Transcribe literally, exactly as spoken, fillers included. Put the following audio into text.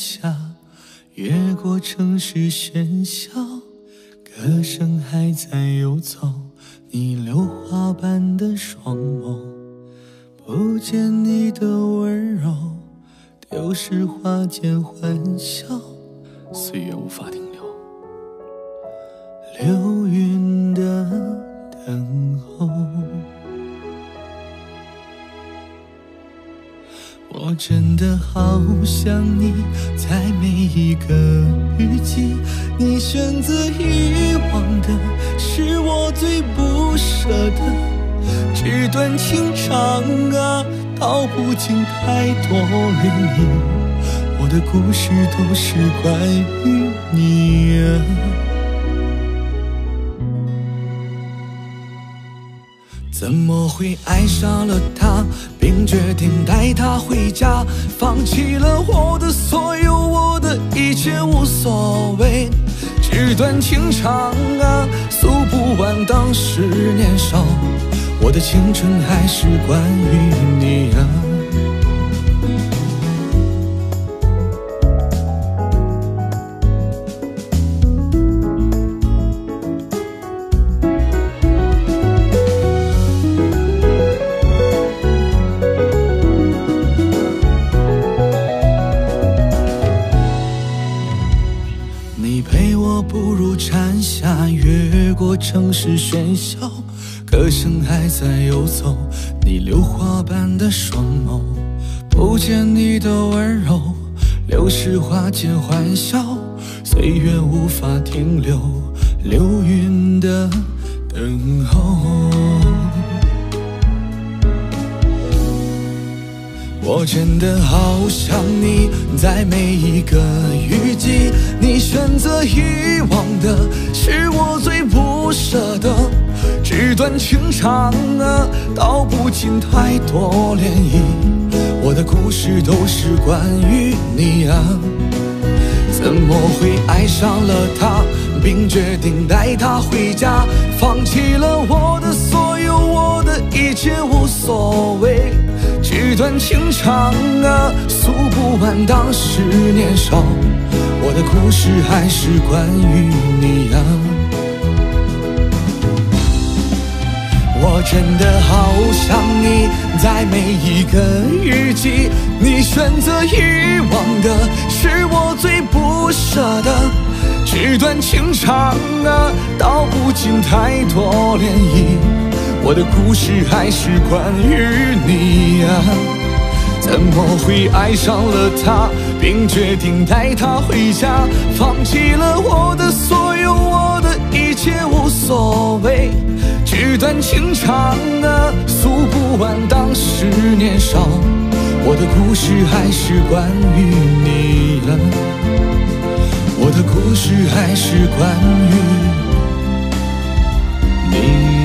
下，越过城市喧嚣，歌声还在游走，你榴花般的双眸，不见你的温柔，丢失花间欢笑，岁月无法停留，流云的等候。我真的好想你，在每一个雨季，你选择遗忘的是我最不舍的，纸短情长啊，道不尽太多涟漪，我的故事都是关于你啊。怎么会爱上了他，并决定带他回家，放弃了我的所有，我的一切无所谓，纸短情长啊，诉不完当时年少，我的青春还是关于你啊。你陪我步入蝉夏，越过城市喧嚣，歌声还在游走，你榴花般的双眸，不见你的温柔，流逝花间欢笑，岁月无法停留，流云的等候。我真的好想你，在每一个雨季，你选择遗忘的是我最不舍的，纸短情长啊，道不尽太多涟漪，我的故事都是关于你啊。怎么会爱上了他，并决定带他回家，放弃了我的所有，我的一切无所谓，纸短情长啊，诉不完当时年少，我的故事还是关于你啊。我真的好想你，在每一个雨季，你选择遗忘的是我最不舍的，纸短情长啊，道不尽太多涟漪，我的故事还是关于你啊。怎么会爱上了他，并决定带他回家，放弃了我的所有，我的一切无所谓，纸短情长啊，诉不完当时年少，我的故事还是关于你啊，我的故事还是关于你。